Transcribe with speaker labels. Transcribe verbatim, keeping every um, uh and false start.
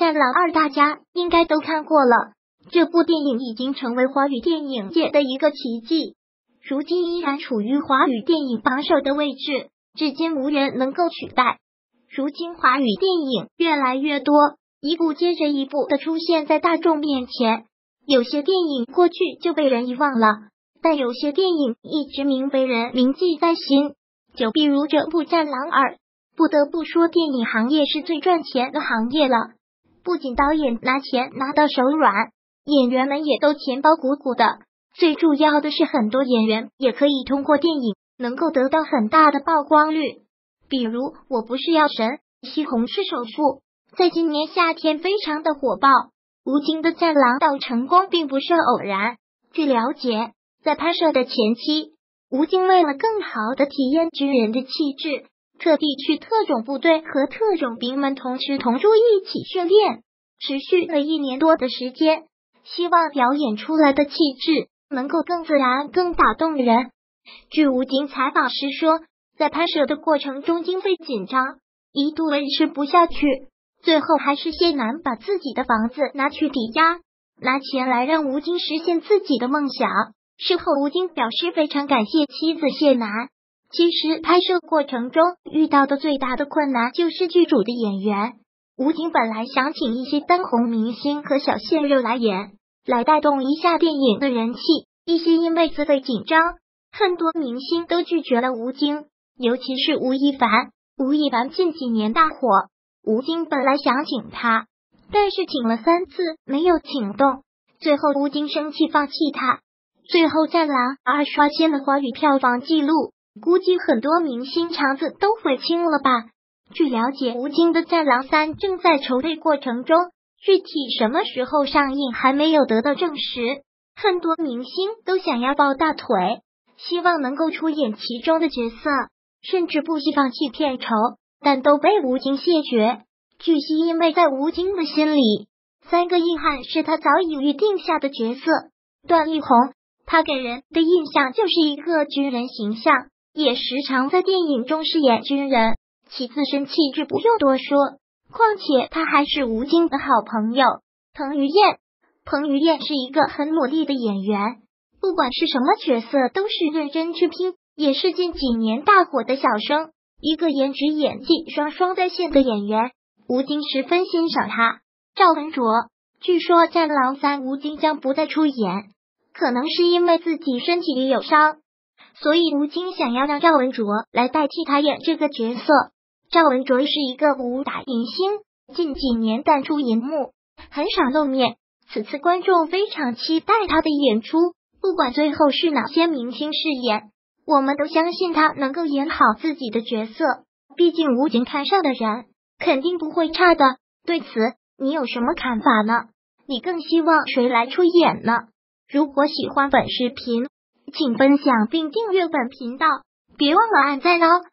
Speaker 1: 战狼二》大家应该都看过了，这部电影已经成为华语电影界的一个奇迹，如今依然处于华语电影榜首的位置，至今无人能够取代。如今华语电影越来越多，一部接着一部的出现在大众面前，有些电影过去就被人遗忘了，但有些电影一直名被人铭记在心。就比如这部《战狼二》，不得不说电影行业是最赚钱的行业了，不仅导演拿钱拿到手软，演员们也都钱包鼓鼓的，最主要的是很多演员也可以通过电影能够得到很大的曝光率。比如《我不是药神》，西红柿首富在今年夏天非常的火爆，吴京的《战狼二》成功并不是偶然。据了解，在拍摄的前期，吴京为了更好的体验军人的气质，特地去特种部队和特种兵们同吃同住一起训练，持续了一年多的时间，希望表演出来的气质能够更自然更打动人。据吴京采访时说，在拍摄的过程中经费紧张，一度维持不下去，最后还是谢楠把自己的房子拿去抵押，拿钱来让吴京实现自己的梦想。事后吴京表示非常感谢妻子谢楠。其实拍摄过程中遇到的最大的困难就是剧组的演员，吴京本来想请一些当红明星和小鲜肉来演，来带动一下电影的人气，一些因为资费紧张，很多明星都拒绝了吴京，尤其是吴亦凡。吴亦凡近几年大火，吴京本来想请他，但是请了三次没有请动，最后吴京生气放弃他。最后《战狼二》刷新了华语票房纪录，估计很多明星肠子都悔青了吧。据了解，吴京的《战狼三》正在筹备过程中，具体什么时候上映还没有得到证实。很多明星都想要抱大腿，希望能够出演其中的角色，甚至不惜放弃片酬，但都被吴京谢绝。据悉，因为在吴京的心里，三个硬汉是他早已预定下的角色。段奕宏，他给人的印象就是一个军人形象，也时常在电影中饰演军人，其自身气质不用多说，况且他还是吴京的好朋友。彭于晏，彭于晏是一个很努力的演员，不管是什么角色都是认真去拼，也是近几年大火的小生，一个颜值演技双双在线的演员，吴京十分欣赏他。赵文卓，据说《战狼三》吴京将不再出演，可能是因为自己身体里有伤，所以吴京想要让赵文卓来代替他演这个角色。赵文卓是一个武打明星，近几年淡出荧幕，很少露面，此次观众非常期待他的演出，不管最后是哪些明星饰演，我们都相信他能够演好自己的角色，毕竟吴京看上的人肯定不会差的。对此你有什么看法呢？你更希望谁来出演呢？如果喜欢本视频，请分享并订阅本频道，别忘了按赞哦。